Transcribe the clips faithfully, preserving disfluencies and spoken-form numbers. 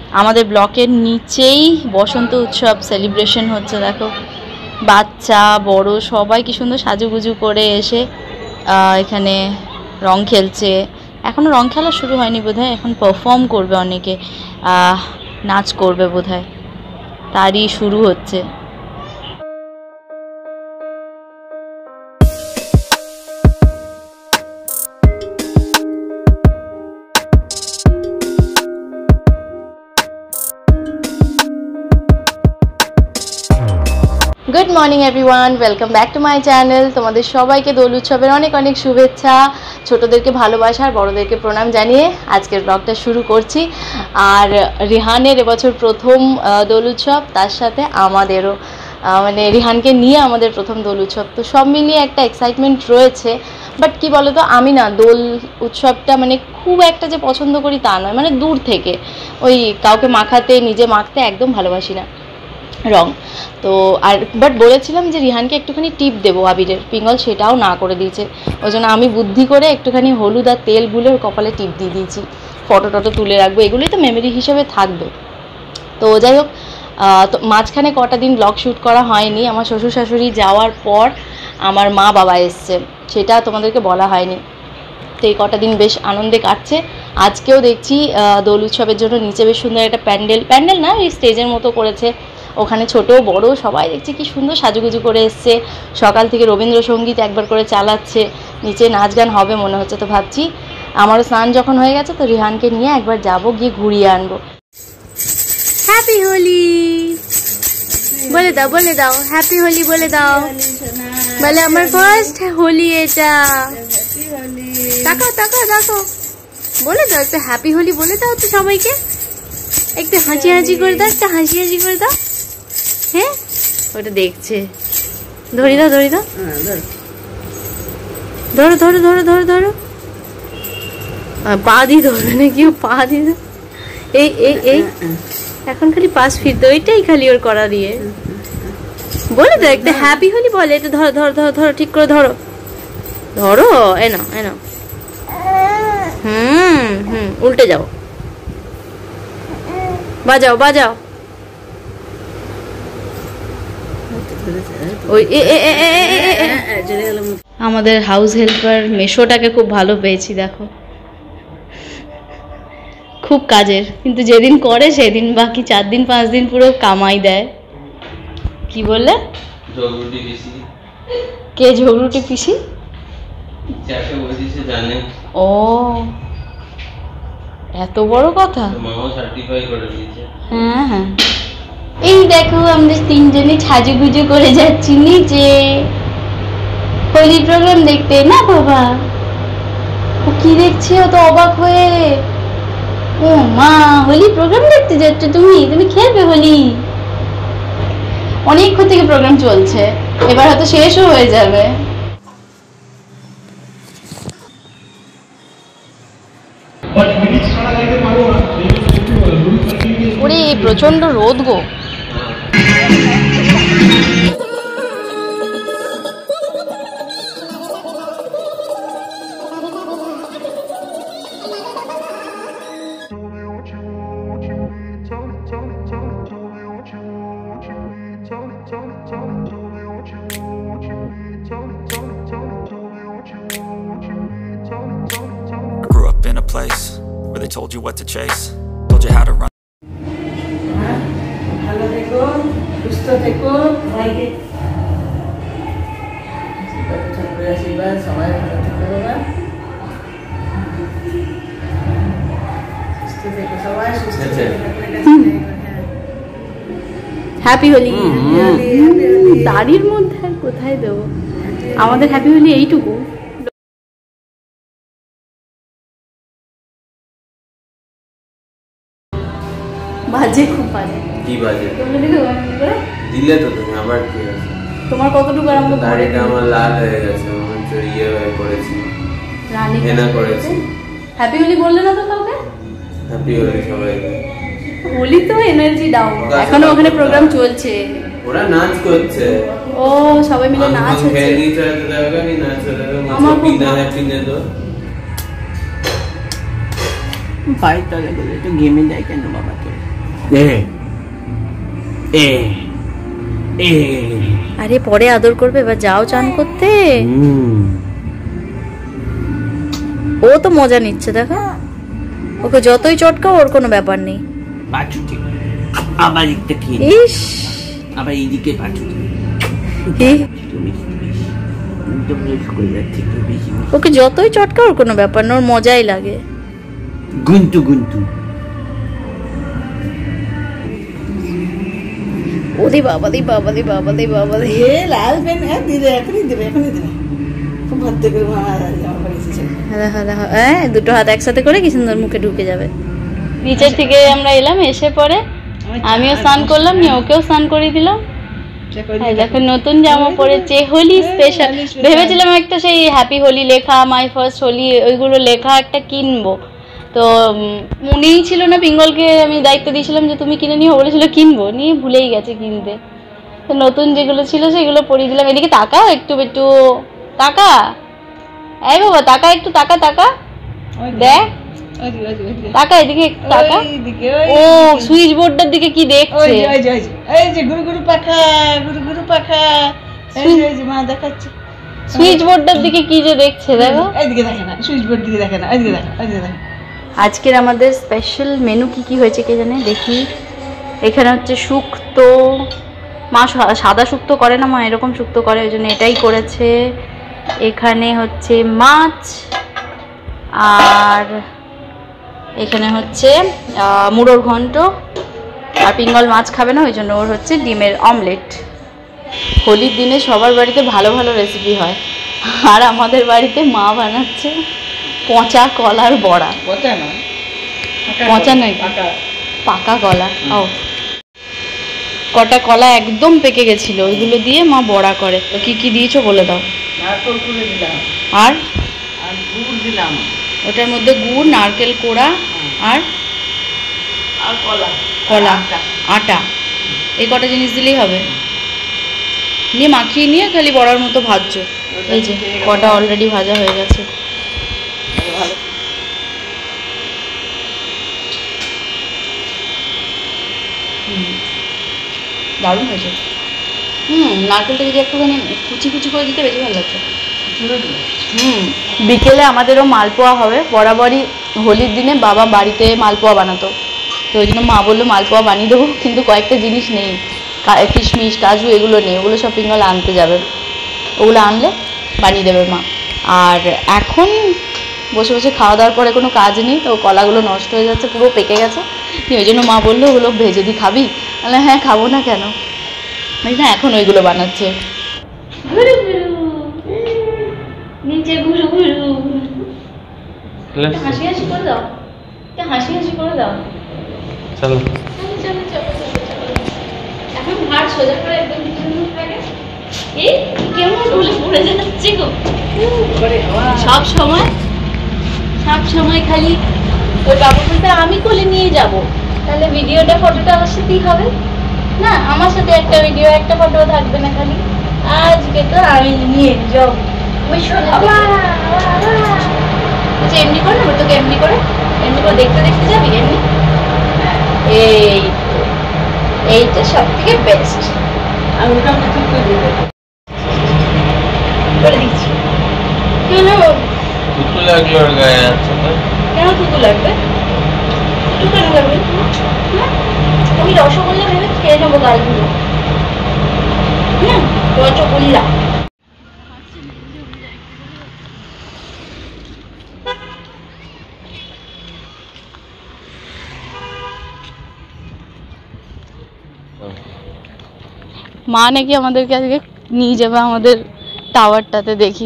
আমাদের ব্লকের নিচেই বসন্ত উৎসব সেলিব্রেশন হচ্ছে। দেখো বাচ্চা বড় সবাই কি সুন্দর সাজুগুজু করে এসে এখানে রং খেলছে। এখনও রং খেলা শুরু হয়নি বোধহয়, এখন পারফর্ম করবে অনেকে, নাচ করবে বোধহয়, তারই শুরু হচ্ছে। Good morning everyone, welcome back to my channel. তোমাদের সবাইকে দোল উৎসবের অনেক অনেক শুভেচ্ছা। ছোটদেরকে ভালোবাসা আর বড়দেরকে প্রণাম জানিয়ে আজকের ব্লগটা শুরু করছি। আর রিহানের এবছর প্রথম দোল উৎসব, তার সাথে আমাদেরও মানে রিহানকে নিয়ে আমাদের প্রথম দোল উৎসব, তো সব মিলিয়ে একটা এক্সাইটমেন্ট রয়েছে। বাট কি বলো তো, আমি না দোল উৎসবটা মানে খুব একটা যে পছন্দ করি তা নয়, মানে দূর থেকে ওই কাউকে মাখাতে নিজে মাখতে একদম ভালোবাসি না রং। তো আর বাট বলেছিলাম যে রিহানকে একটুখানি টিপ দেবো আবিরের পিঙ্গল, সেটাও না করে দিয়েছে। ওই জন্য আমি বুদ্ধি করে একটুখানি হলুদ আর তেল গুলে ওর কপালে টিপ দিয়ে দিয়েছি। ফটো টটো তুলে রাখবো, এগুলোই তো মেমোরি হিসেবে থাকবে। তো যাই হোক, তো মাঝখানে কটা দিন ব্লগ শ্যুট করা হয়নি। আমার শ্বশুর শাশুড়ি যাওয়ার পর আমার মা বাবা এসছে, সেটা তোমাদেরকে বলা হয়নি। তো এই কটা দিন বেশ আনন্দে কাটছে। আজকেও দেখছি দোল উৎসবের জন্য নিচে বেশ সুন্দর একটা প্যান্ডেল, প্যান্ডেল না এই স্টেজের মতো করেছে। ওখানে ছোট বড় সবাই দেখছি কি সুন্দর সাজুগুজু করে এসছে। সকাল থেকে রবীন্দ্রসঙ্গীত একবার করে চালাচ্ছে, নিচে নাচ গান হবে মনে হচ্ছে। তো ভাবছি আমারও স্নান যখন হয়ে গেছে, তো রিহানকে নিয়ে একবার যাব, গিয়ে ঘুরিয়ে আনবো। হ্যাপি হোলি বলে দাও, বলে দাও হ্যাপি হোলি বলে দাও। বলে আমার ফার্স্ট হোলি এটা। তাকাও তাকাও তাকাও, বলে দাও একটা হ্যাপি হোলি বলে দাও তো সবাইকে। একটু হাসি হাসি করে দাও, একটা হাসি হাসি করে দাও। হ্যাঁ ওটা দেখছে, ধরি দাও ধরি দাও, ধরো ধরো ধরো ধরো ধরো, পা দিয়ে ধরো নাকি, পা দিয়ে দাও। এই এই এই এখন খালি পাশ ফিরতে, ওইটাই খালি ওর করা দিয়ে। বলে দাও একটা হ্যাপি হোলি বলে। এটা ধরো ধরো ধরো ধরো, ঠিক করে ধরো ধরো, এ নাও এ নাও। হুম হুম উল্টে যাও, বাজাও বাজাও। ওই আমাদের হাউস হেল্পার মেশোটাকে খুব ভালো পেয়েছি, দেখো খুব কাজের, কিন্তু যেদিন করে সেদিন বাকি চার দিন পাঁচ দিন পুরো কামাই দেয়। কি বললে? কে ঝগড়ুটি পিসি? ও এত বড় কথা। হ্যাঁ হ্যাঁ, এই দেখো আমরা তিনজনে সাজুগুজু করে যাচ্ছি নিচে হোলি প্রোগ্রাম দেখতে। না বাবা, ও কি দেখছে, ও তো অবাক হয়ে। ও মা, হোলি প্রোগ্রাম দেখতে যাচ্ছ তুমি? তুমি খেলবে হোলি? অনেকক্ষণ থেকে প্রোগ্রাম চলছে, এবার হয়তো শেষও হয়ে যাবে। ওরে প্রচন্ড রোদ গো। Where they told you what to chase, told you how to run. Hello dekho, gusto dekho, bhai. Chakra siba samay bhalo dekho na. Gusto dekho samay gusto dekho. Happy Holi. দাড়ির মধ্যে আর কোথায় দেবো, আমাদের হ্যাপি হোলি এইটুকু। বাজে খুব বাজে। কি বাজে? দিলে তো তুমি আবার কি আছে? তোমার কতটুকু আর আমাকে দাড়িটা আমার লাল হয়ে গেছে, মনে হচ্ছে ইয়ে হয়ে পড়েছি, রানী হেনা করেছি। হ্যাপি হোলি বললে না তো কাউকে? হ্যাপি হোলি সবাইকে। হোলি তো এনার্জি ডাউন, এখনো ওখানে প্রোগ্রাম চলছে, ওরা নাচ করছে। ও সবাই মিলে নাচ হচ্ছে। খেলি তো জায়গা নি নাচ হচ্ছে, আমার বিনা হ্যাপি নে তো বাড়িতে গেলে একটু গেমে যাই কেন বাবা? তো আরে পরে আদর করবে, এবার যাও চান করতে। ও তো মজা নিচ্ছে দেখো, ওকে যতই চটকাও ওর কোনো ব্যাপার নেই। আবার একটা কি ইস আবার এইদিকে পাঠুটি, ওকে যতই চটকাও ওর কোনো ব্যাপার না, ওর মজাই লাগে। গুন্টু গুন্টু ওদি বাবা দি বাবা দি বাবা দি বাবা দি এ লাল পেন দিলে এখনই দেবে এখনই দেবে খুব ভর্তি করে মামা জামা পরেছে। হ্যাঁ হ্যাঁ হ্যাঁ দুটো হাত একসাথে করে কি সুন্দর মুখে ঢুকে যাবে। নিচের থেকে আমরা এলাম, এসে পরে আমিও স্নান করলাম, নিয়ে ওকেও স্নান করিয়ে দিলাম। দেখো নতুন জামা পরেছে, হোলি স্পেশাল। ভেবেছিলাম একটা সেই হ্যাপি হোলি লেখা, মাই ফার্স্ট হোলি, ওইগুলো লেখা একটা কিনবো, তো মনেই ছিল না। পিঙ্গলকে আমি দায়িত্ব দিয়েছিলাম যে তুমি কিনে নিও, বলেছিল কিনবো, নিয়ে ভুলেই গেছে কিনতে। তো নতুন যেগুলো ছিল সেগুলো পরিয়ে দিলাম। এদিকে তাকাও একটু একটু, তাকা এই বাবা, তাকা একটু, তাকা তাকা দেখ, তাকা এদিকে একটু তাকা। ও সুইচ বোর্ডটার দিকে কি দেখছে, এই যে গুরু গুরু পাখা, গুরু গুরু পাখা, এই যে মা দেখাচ্ছে সুইচ বোর্ডটার দিকে কি যে দেখছে দেখো। এইদিকে দেখে না, সুইচ বোর্ড দিকে দেখে না, এইদিকে দেখো, এইদিকে দেখো। আজকের আমাদের স্পেশাল মেনু কি কি হয়েছে কে জানে, দেখি। এখানে হচ্ছে শুক্তো, মা সাদা শুক্তো করে না, মা এরকম শুক্তো করে, ওই জন্য এটাই করেছে। এখানে হচ্ছে মাছ, আর এখানে হচ্ছে মুড়োর ঘন্ট, আর পিঙ্গল মাছ খাবে না, ওই জন্য ওর হচ্ছে ডিমের অমলেট। হোলির দিনে সবার বাড়িতে ভালো ভালো রেসিপি হয়, আর আমাদের বাড়িতে মা বানাচ্ছে পচা কলার বড়া। পচা নয়, পচা নয়, পাকা কলা। ও কটা কলা একদম পেকে গেছিল, ওইগুলো দিয়ে মা বড়া করে। তো কি কি দিয়েছো বলে দাও। নারকেল কুড়ে দিলাম, আর আর গুড় দিলাম, ওটার মধ্যে গুড়, নারকেল কোড়া, আর আর কলা, কলা, আটা, এই কটা জিনিস দিলেই হবে। নিয়ে মাখিয়ে নিয়ে খালি বড়ার মতো ভাজছো। এই যে কটা অলরেডি ভাজা হয়ে গেছে। দারুণ হয়েছে। হুম নারকেলটা যদি একটুখানি কুচি কুচি করে দিতে বেশি ভালো লাগছে। হুম বিকেলে আমাদেরও মালপোয়া হবে। বরাবরই হোলির দিনে বাবা বাড়িতে মালপোয়া বানাতো, তো ওই জন্য মা বললো মালপোয়া বানিয়ে দেবো, কিন্তু কয়েকটা জিনিস নেই, কিশমিশ কাজু এগুলো নেই, ওগুলো সব পিঙ্গল আনতে যাবে, ওগুলো আনলে বানিয়ে দেবে মা। আর এখন বসে বসে খাওয়া দাওয়ার পরে কোনো কাজ নেই, তো কলাগুলো নষ্ট হয়ে যাচ্ছে, পুরো পেকে গেছে, ওই জন্য মা বললো ওগুলো ভেজে দিই, খাবি? তাহলে হ্যাঁ খাবো না কেন, না এখন ওইগুলো বানাচ্ছে। নিচে ঘুরু ঘুরু, হাসি হাসি করে দাও, হাসি হাসি করে দাও। চলো চলো চলো চলো, এখন ঘাট সোজা করে একদম পিছনে থাকে। এই কেমন ভুলে পড়ে যাচ্ছে গো সব সময়, সব সময় খালি ওই বাবু বলতে আমি কোলে নিয়ে যাব, তাহলে ভিডিওটা ফটোটা আমার সাথেই হবে না, আমার সাথে একটা ভিডিও একটা ফটো থাকবে না, খালি আজকে তো আমি নিয়ে যাও। আচ্ছা এমনি করে নেবো তোকে, এমনি করে এমনি করে দেখতে দেখতে যাবি এমনি। এই এইটা সব থেকে বেস্ট, আমি ওটা ঠিক করে দিই করে দিচ্ছি। কেন থুতু লাগলো ওর গায়ে? আছে না, কেন থুতু লাগবে? থুতু কেন লাগবে? আমি রসগোল্লা ভেবে খেয়ে নেবো গালগুলো। হুম রসগোল্লা। মা নাকি আমাদেরকে আজকে নিয়ে যাবে আমাদের টাওয়ারটাতে, দেখি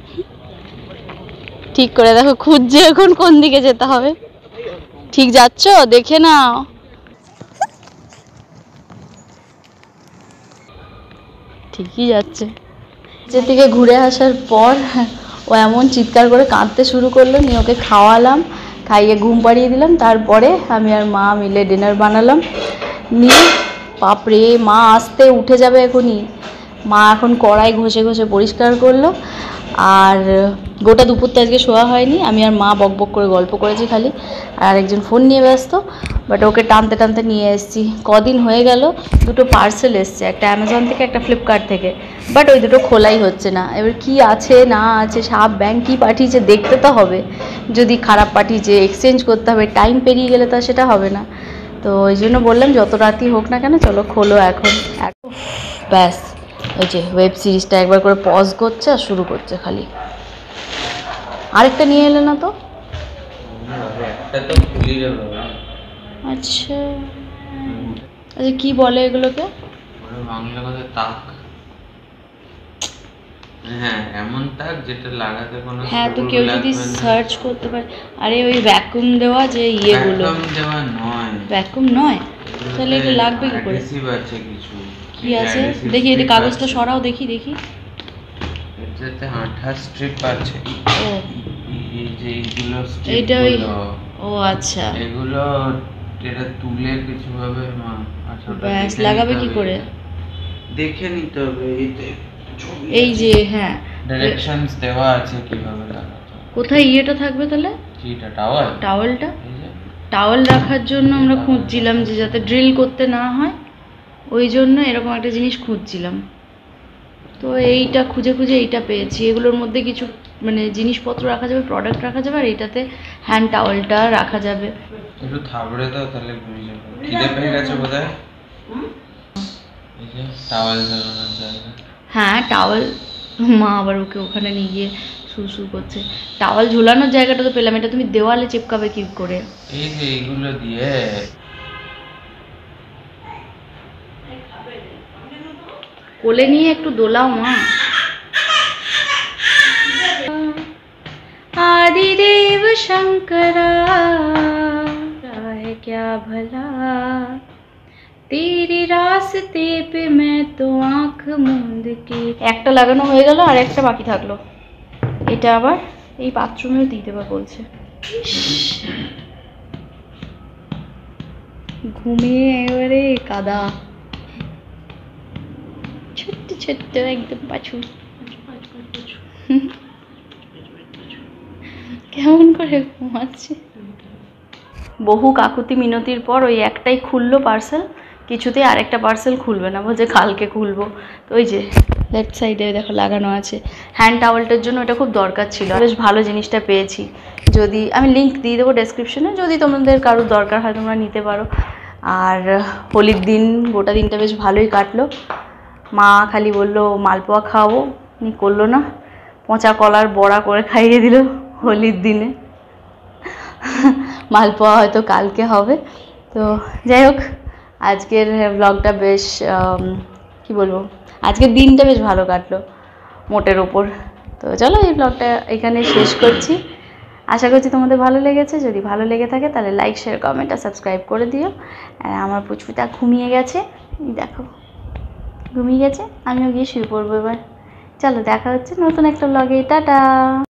ঠিক করে দেখো, খুঁজছে এখন কোন দিকে যেতে হবে। ঠিক যাচ্ছ? দেখে নাও। ঠিকই যাচ্ছে। যে থেকে ঘুরে আসার পর ও এমন চিৎকার করে কাঁদতে শুরু করলো, নিয়ে ওকে খাওয়ালাম, খাইয়ে ঘুম পাড়িয়ে দিলাম। তারপরে আমি আর মা মিলে ডিনার বানালাম। নিয়ে বাপরে মা আসতে উঠে যাবে এখনই, মা এখন কড়াই ঘষে ঘষে পরিষ্কার করলো। আর গোটা দুপুর তো আজকে শোয়া হয়নি, আমি আর মা বক বক করে গল্প করেছি খালি, আর একজন ফোন নিয়ে ব্যস্ত। বাট ওকে টানতে টানতে নিয়ে এসেছি। কদিন হয়ে গেল দুটো পার্সেল এসছে, একটা অ্যামাজন থেকে একটা ফ্লিপকার্ট থেকে, বাট ওই দুটো খোলাই হচ্ছে না। এবার কি আছে না আছে, সাপ ব্যাংক কী পাঠিয়েছে দেখতে তো হবে, যদি খারাপ পাঠিয়েছে এক্সচেঞ্জ করতে হবে, টাইম পেরিয়ে গেলে তো সেটা হবে না। তো ওই জন্য বললাম যত রাতই হোক না কেন চলো খোলো এখন। ব্যাস ওই যে ওয়েব সিরিজটা একবার করে পজ করছে আর শুরু করছে খালি। আরেকটা নিয়ে এলে না তো? আচ্ছা আচ্ছা, কি বলে এগুলোকে? বাংলা কথা তাক। হ্যাঁ এমন তাক যেটা লাগাতে কোনো। হ্যাঁ তো কেউ যদি সার্চ করতে পারে। আরে ওই ভ্যাকুম দেওয়া যে ইয়েগুলো। ভ্যাকুম দেওয়া নয়। ভ্যাকুম নয়? তাহলে এটা লাগবে কি করে? অ্যাডহেসিভ আছে কিছু। কি আছে দেখি, এই কাগজটা সরাও দেখি দেখি। এটাতে আঠা স্ট্রিপ আছে। ও এই যে এইগুলো স্ট্রিপ। এইটা ওই। ও আচ্ছা এগুলো এটা তুলে কিছু ভাবে মা আঠাটা ব্যাস লাগাবে কি করে দেখে নিতে হবে। এই যে হ্যাঁ ডাইরেকশনস দেওয়া আছে কিভাবে লাগাতে। কোথায় ইয়েটা থাকবে তাহলে? কিটা টাওয়াল? টাওয়ালটা টাওয়াল রাখার জন্য আমরা খুঁজছিলাম যে যাতে ড্রিল করতে না হয়, ওই জন্য এরকম একটা জিনিস খুঁজছিলাম। তো এইটা খুঁজে খুঁজে এইটা পেয়েছি। এগুলোর মধ্যে কিছু মানে জিনিসপত্র রাখা যাবে, প্রোডাক্ট রাখা যাবে, আর এইটাতে হ্যান্ড টাওয়ালটা রাখা যাবে। একটু থাবড়ে দাও তাহলে বুঝে যাবে। খিদে পেয়ে গেছে বোধহয়। এই যে টাওয়াল ঝোলানোর জায়গা। হ্যাঁ টাওয়াল, মা আবার ওকে ওখানে নিয়ে গিয়ে সুসু করছে। টাওয়াল ঝোলানোর জায়গাটা তো পেলাম, এটা তুমি দেওয়ালে চিপকাবে কি করে? এই যে এইগুলো দিয়ে। কোলে নিয়ে একটু দোলাও মা। आदिदेव शंकरा है क्या भला तेरे रास्ते पे मैं तो आँख मूंद के। একটা লাগানো হয়ে গেল আর একটা বাকি থাকলো। এটা আবার এই বাথরুমেও দিয়ে দেবা বলছে। ঘুমিয়ে এবারে কাদা, ছোট্ট ছোট্ট একদম পাছু। কেমন করে ঘুমাচ্ছে। বহু কাকুতি মিনতির পর ওই একটাই খুললো পার্সেল, কিছুতেই আরেকটা পার্সেল খুলবে না, বলছে কালকে খুলবো। তো ওই যে লেফট সাইডে দেখো লাগানো আছে হ্যান্ড টাওয়ালটার জন্য, এটা খুব দরকার ছিল। বেশ ভালো জিনিসটা পেয়েছি। যদি আমি লিঙ্ক দিয়ে দেবো ডেসক্রিপশনে, যদি তোমাদের কারোর দরকার হয় তোমরা নিতে পারো। আর হোলির দিন গোটা দিনটা বেশ ভালোই কাটলো। মা খালি বললো মালপোয়া খাওয়াবো, নি করলো না, পচা কলার বড়া করে খাইয়ে দিল হোলির দিনে। মালপোয়া হয়তো কালকে হবে। তো যাই হোক আজকের ব্লগটা বেশ কি বলবো, আজকের দিনটা বেশ ভালো কাটলো মোটের ওপর। তো চলো এই ব্লগটা এখানে শেষ করছি। আশা করছি তোমাদের ভালো লেগেছে। যদি ভালো লেগে থাকে তাহলে লাইক শেয়ার কমেন্ট আর সাবস্ক্রাইব করে দিও। আর আমার পুচপুটা ঘুমিয়ে গেছে, দেখো ঘুমিয়ে গেছে, আমিও গিয়ে শুয়ে পড়বো এবার। চলো দেখা হচ্ছে নতুন একটা ব্লগে, টাটা।